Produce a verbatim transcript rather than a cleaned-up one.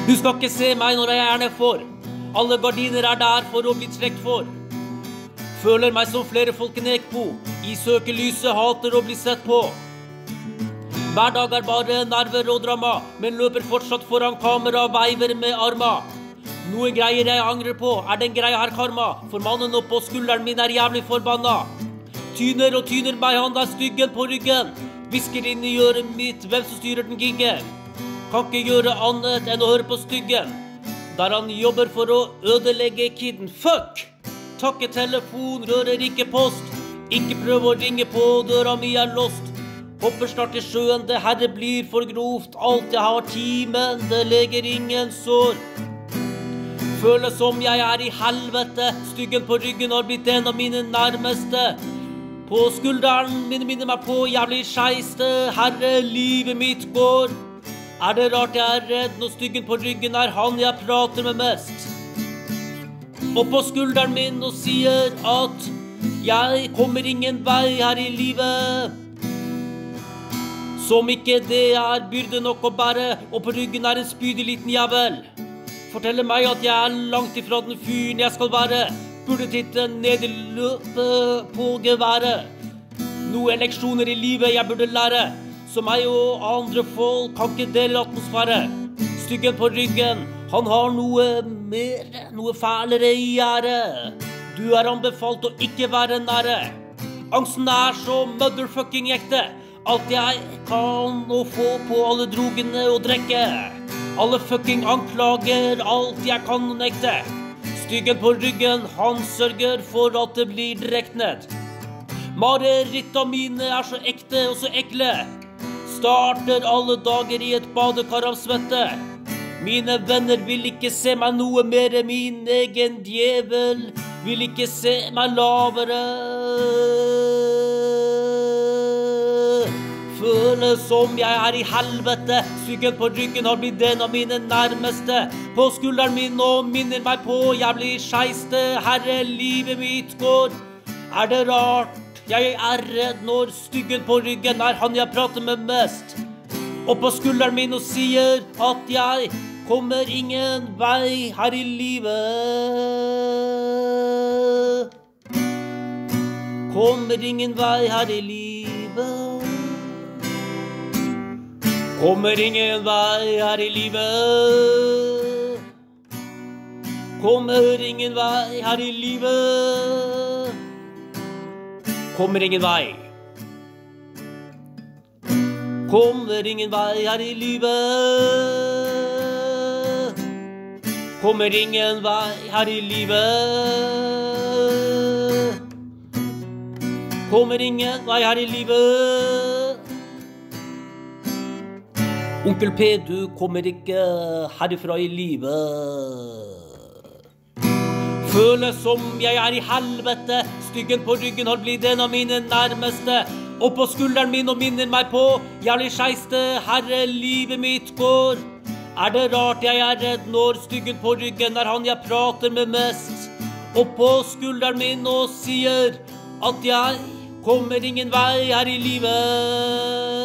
Du skal ikke se meg når jeg gjerne får. Alle gardiner er der for å bli trekt for. Føler meg som flere folk en ekbo. I søkelyset hater å bli sett på. Hver dag er bare nerver og drama, men løper fortsatt foran kamera, veiver med arma. Noen greier jeg angrer på, er den greia her karma? For mannen oppå skulderen min er jævlig forbanna. Tyner og tyner meg, han der styggen på ryggen. Hvisker inn i øret mitt, hvem som styrer den giggen? Kan ikke gjøre annet enn å høre på styggen. Der han jobber for å ødelegge kidden. Fuck! Takke telefon, rører ikke post. Ikke prøv å ringe på, døra mi er lost. Hopper snart i sjøen, det herre blir for grovt. Alt jeg har timen, det leger ingen sår. Føles som jeg er i helvete. Styggen på ryggen har blitt en av mine nærmeste. På skulderen minner minner meg på jævlig skeiste. Herre, livet mitt går. Er det rart jeg er redd når styggen på ryggen er han jeg prater med mest? Og på skulderen min og sier at jeg kommer ingen vei her i livet. Som ikke det er byrde nok å bære, og på ryggen er en spydig liten jævel. Forteller meg at jeg er langt ifra den fyren jeg skal være. Burde titte ned i løpet på geværet. Noen leksjoner i livet jeg burde lære. Som meg og andre folk kan ikke dele atmosfære. Styggen på ryggen, han har noe mer, noe fælere i ære. Du er anbefalt å ikke være nære. Angsten er så motherfucking ekte. Alt jeg kan å få på alle drogene og drekke. Alle fucking anklager, alt jeg kan å nekte. Styggen på ryggen, han sørger for at det blir drekt ned. Mareritta mine er så ekte og så ekle. Starter alle dager i et badekar av svette. Mine venner vil ikke se meg noe mer. Min egen djevel vil ikke se meg lavere. Føles som jeg er i helvete. Styggen på ryggen har blitt en av mine nærmeste. På skulderen min og minner meg på jævlig skeiste. Herre, livet mitt går. Er det rart jeg er redd når styggen på ryggen er han jeg prater med mest? Og på skulderen min og sier at jeg kommer ingen vei her i livet. Kommer ingen vei her i livet. Kommer ingen vei her i livet. Kommer ingen vei her i livet. Kommer ingen vei. Kommer ingen vei her i livet. Kommer ingen vei her i livet. Kommer ingen vei her i livet. Onkel P, du kommer ikke herifra i livet. Føles som jeg er i helvete. Styggen på ryggen har blitt en av mine nærmeste. Og på skulderen min og minner meg på jævlig skeiste. Herre, livet mitt går. Er det rart jeg er redd når styggen på ryggen er han jeg prater med mest? Og på skulderen min og sier at jeg kommer ingen vei her i livet.